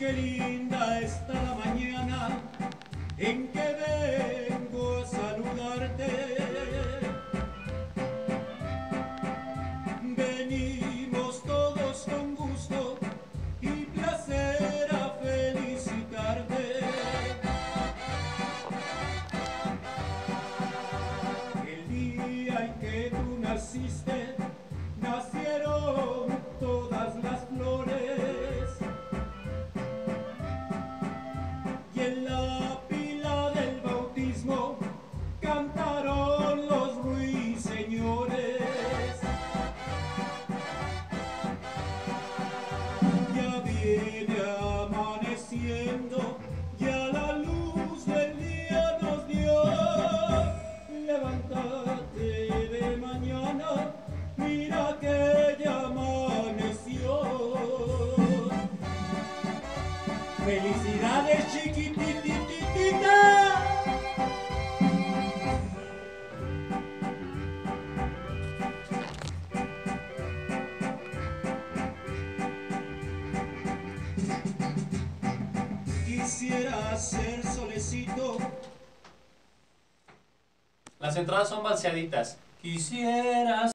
Qué linda está la mañana en que vengo a saludarte. Venimos todos con gusto y placer a felicitarte. El día en que tú naciste, nacieron todas las flores. Y en la pila del bautismo cantaron los ruiseñores. Ya viene amaneciendo, ya la luz del día nos dio. Levántate de mañana, mira que ya amaneció. ¡Felicidades, chiquitititita! Quisiera ser solecito. Las entradas son balseaditas. Quisiera